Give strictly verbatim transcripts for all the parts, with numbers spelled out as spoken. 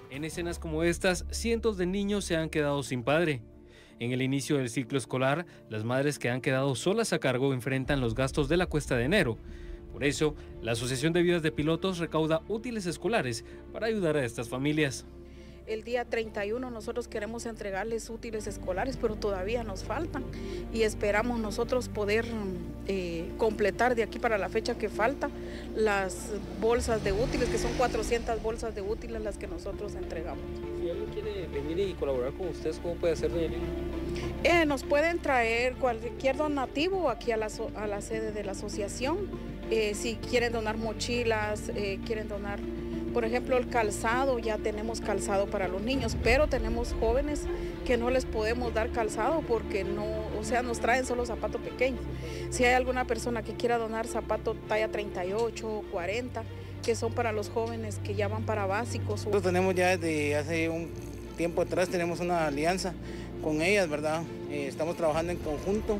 En escenas como estas, cientos de niños se han quedado sin padre. En el inicio del ciclo escolar, las madres que han quedado solas a cargo enfrentan los gastos de la cuesta de enero. Por eso, la Asociación de Viudas de Pilotos recauda útiles escolares para ayudar a estas familias. El día treinta y uno nosotros queremos entregarles útiles escolares, pero todavía nos faltan y esperamos nosotros poder eh, completar de aquí para la fecha que falta las bolsas de útiles, que son cuatrocientas bolsas de útiles las que nosotros entregamos. Si alguien quiere venir y colaborar con ustedes, ¿cómo puede hacer, doña Lili? Eh, nos pueden traer cualquier donativo aquí a la, a la sede de la asociación. Eh, si quieren donar mochilas, eh, quieren donar, por ejemplo, el calzado, ya tenemos calzado para los niños, pero tenemos jóvenes que no les podemos dar calzado porque no, o sea, nos traen solo zapatos pequeños. Si hay alguna persona que quiera donar zapatos talla treinta y ocho, cuarenta, que son para los jóvenes que ya van para básicos. Nosotros tenemos ya desde hace un tiempo atrás, tenemos una alianza con ellas, ¿verdad? Eh, estamos trabajando en conjunto.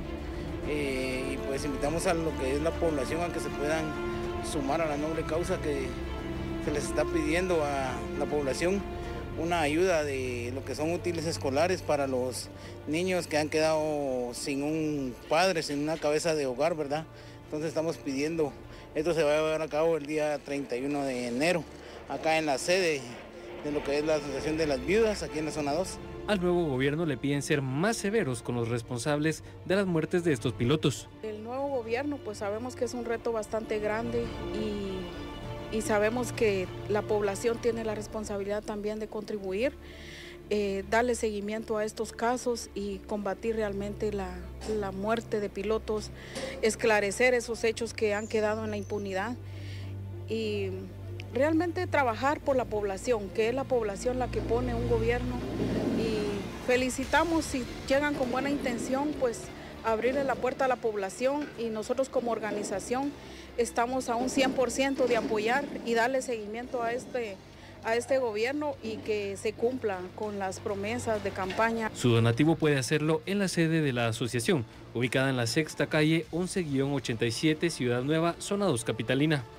Eh, y pues invitamos a lo que es la población a que se puedan sumar a la noble causa que se les está pidiendo a la población, una ayuda de lo que son útiles escolares para los niños que han quedado sin un padre, sin una cabeza de hogar, ¿verdad? Entonces estamos pidiendo, esto se va a llevar a cabo el día treinta y uno de enero, acá en la sede de lo que es la Asociación de las Viudas, aquí en la zona dos. Al nuevo gobierno le piden ser más severos con los responsables de las muertes de estos pilotos. El nuevo gobierno, pues sabemos que es un reto bastante grande y, y sabemos que la población tiene la responsabilidad también de contribuir, eh, darle seguimiento a estos casos y combatir realmente la, la muerte de pilotos, esclarecer esos hechos que han quedado en la impunidad y realmente trabajar por la población, que es la población la que pone un gobierno. Y felicitamos si llegan con buena intención, pues abrirle la puerta a la población y nosotros como organización estamos a un cien por ciento de apoyar y darle seguimiento a este, a este gobierno y que se cumpla con las promesas de campaña. Su donativo puede hacerlo en la sede de la asociación, ubicada en la sexta calle once guión ochenta y siete, Ciudad Nueva, zona dos capitalina.